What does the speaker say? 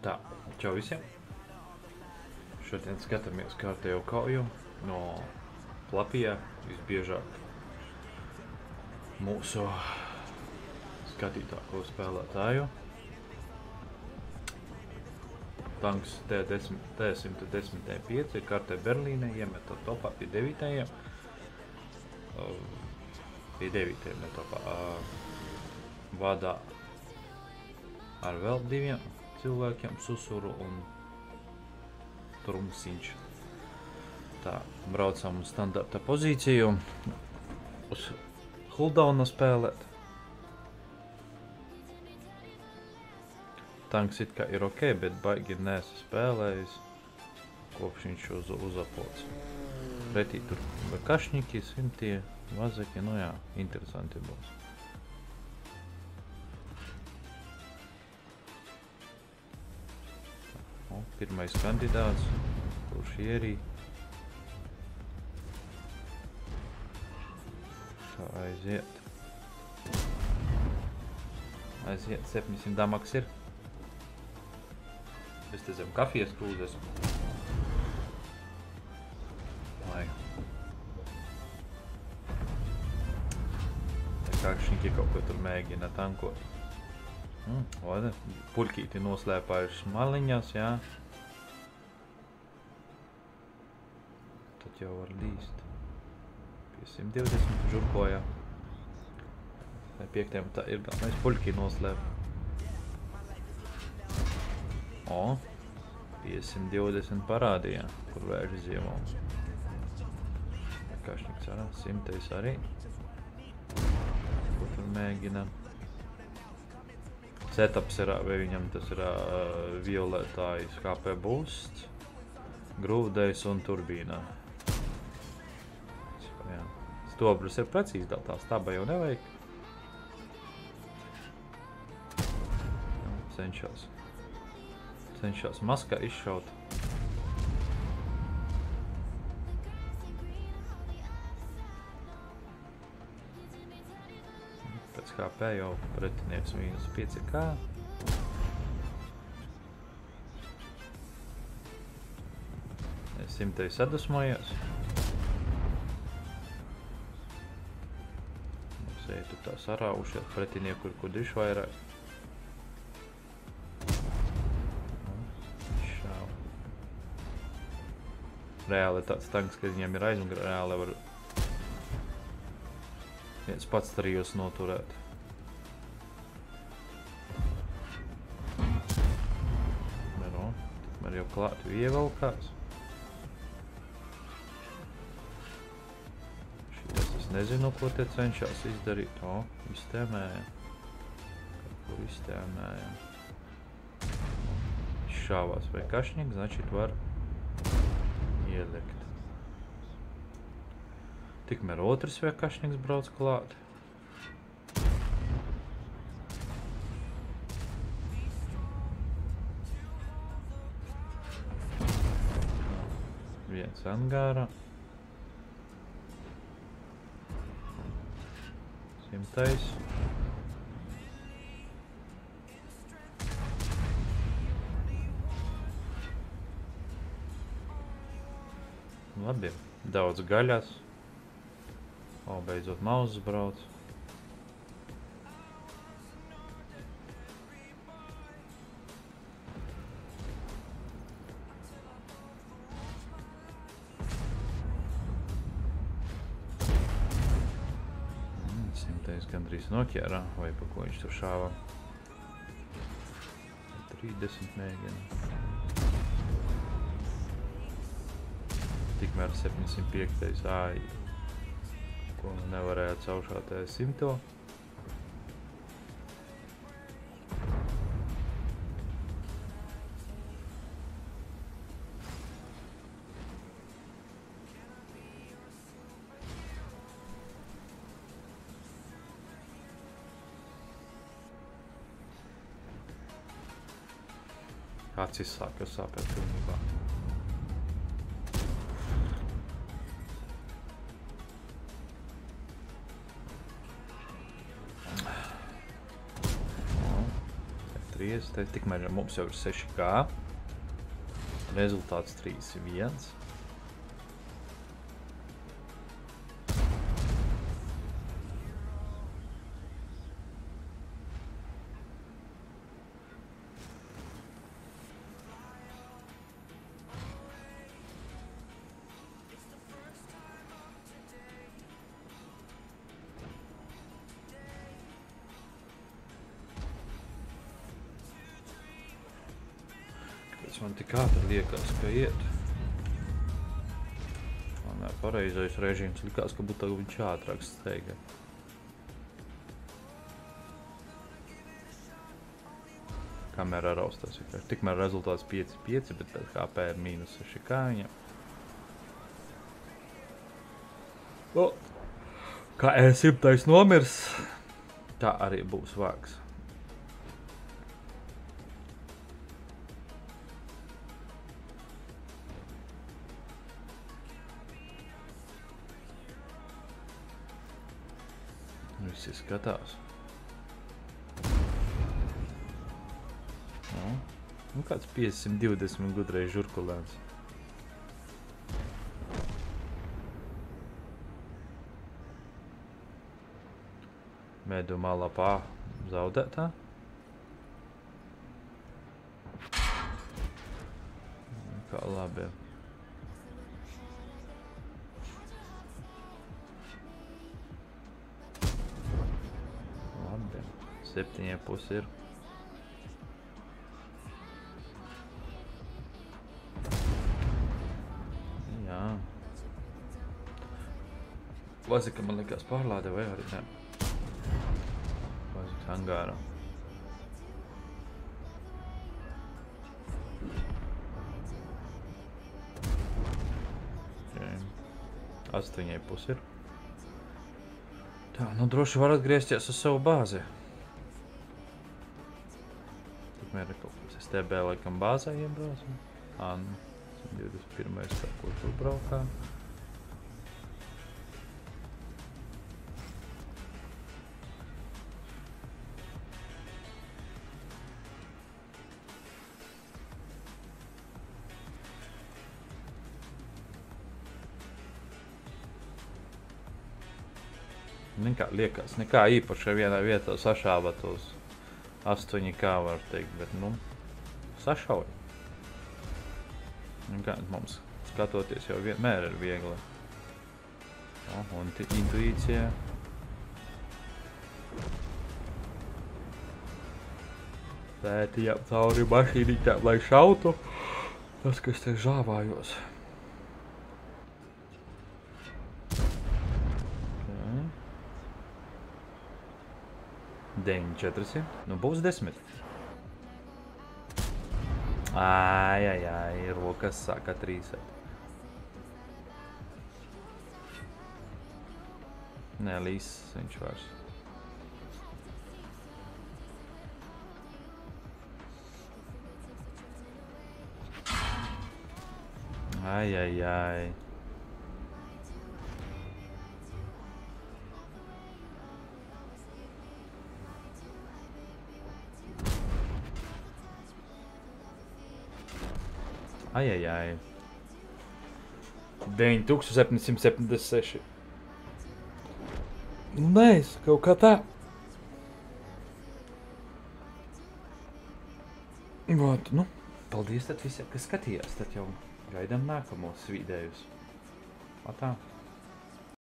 Tā, čau visiem. Šodien skatāmies kārtējo kauju no Latvijā visbiežāk mūsu skatītāko spēlētāju. Tanks T115 ir kartē Berlīnē, iemeta topā pie 9. Pie 9. ne topā. Vadā ar vēl 2 cilvēkiem, Susuru un Trumsiņš. Tā, braucam uz standarta pozīciju, uz Huldowna spēlēt. Tanks it kā ir ok, bet baigi neesmu spēlējis, kopš viņš uzapots. Pretī tur kašņiki, simtie, vazaki, nu jā, interesanti būs. Pirmais kandidāts, kurš ierī. Tā aiziet. Aiziet, 700 damaks ir. Es te zem kafijas krūzes. Lai. Kakšņiki kaut ko tur mēģina tankot. Lada, puļkīti noslēpājuši maliņās, jā. Tad jau var līst. Pie 120 žurkojā. Vai 5. tā ir galvenais puļkī noslēp. O, 520 parādījā, kur vērš ziemā. Kašņiks arā, 100 arī. Ko tur mēģina. Setups ir, vai viņam tas ir violetājs HP boosts, grūvdējs un turbīnā. Jā. Stobras ir precīzi, tā staba jau nevajag. Cenšās maskā izšaut. Pēc HP jau pretinieks mīnus 5K. Es 100 sadusmojos. Sēju tā saraušies, pretinieku ir kur diši vairāk. Reāli tāds tanks, ka viņiem ir aizmugurē, reāli var viens pats tarijos noturēt. No, man jau klāt ievelkās. Šies es nezinu, ko te cenšās izdarīt. O, iztēmēja. Kaut kur iztēmēja. Šāvās vai kašņik, значит var ielikt. Tikmēr otrs vēkašnieks brauc klāt. Viens angārā. 100. Labi, daudz gaļas. O, beidzot mauzes brauc. Simtais gandrīz noķērā, vai pa ko viņš tur šāva. 30 mēģina. Tikmēr 705. Āj, ko nevarēja cauršātēja 100. Acis sāka sāpēt pilnībā. 30, tikmēr mums jau ir 6K. Rezultāts 3-1. Man tik ātri liekas, ka iet. Man pareizais režīms likās, ka būtu viņš ātrāks steiga. Kamera raustās vienkārši. Tikmēr rezultāts 5-5, bet pēc HP ir -6K viņam. O, kā E100 nomirs, tā arī būs vāks. Visi skatās. Nu kāds 520 gudrais žurkulēns. Mēdumā lapā zaudētā. Kā labi. Labi. 7,5 ir. Jā. Vazika man likās pārlādē vai arī ne? Vaziks angārā. Okay. 8,5 ir. Tā, nu droši var atgriezties uz savu bāzi. Tikmēr ir kaut kas STB laikam bāzē iebraucam. Nu, 21. kaut ko tur braukā. Nekā liekas, nekā īpaši vienā vietā sašāvat uz 8K var teikt, bet nu, sašauj. Nekā mums skatoties jau vienmēr ir viegli. Un intuīcija. Tētījām cauri mašīnītēm, lai šautu. Tas, kas te žāvājos. 9,400. Nu būs 10. Ai, rokas sāka trīsēt. Nē, līsis viņš vairs. Ai. Ai. 9776. Nu, mēs, kaut kā tā. Ot, nu, paldies tad visiem, kas skatījās. Tad jau gaidām nākamos vidējus. Atā.